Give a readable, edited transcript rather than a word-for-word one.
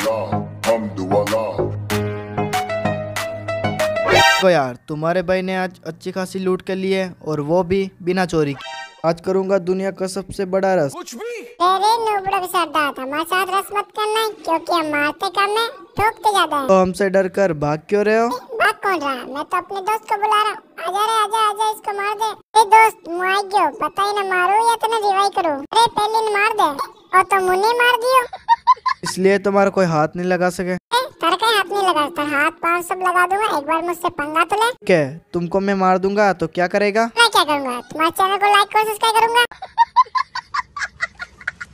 तो यार तुम्हारे भाई ने आज अच्छी खासी लूट कर ली है और वो भी बिना चोरी की। आज करूंगा दुनिया का सबसे बड़ा रस। तेरे नुबड़े सरदार हमारे साथ रस मत करना क्योंकि हम मारते कम है ठोकते ज्यादा है। तो हमसे डर कर भाग क्यों रहे हो? भाग कौन रहा है? मैं तो अपने दोस्त को बुला रहा हूँ। आजा रे आजा आजा इसको मार दे। ए दोस्त मुआई गयो पता ही ना मारो या तेने रिवाई करूँ। अरे पहले न मार दे और तो मुन्ने मार दियो। इसलिए तुम्हारा कोई हाथ नहीं लगा सके। तेरा कहीं हाथ नहीं लगा सकता, हाथ पाँव सब लगा दूंगा। एक बार मुझसे पंगा तो ले। क्या तुमको मैं मार दूंगा तो क्या करेगा? मैं क्या करूंगा? तुम्हारे चैनल को लाइक और सब्सक्राइब करूंगा।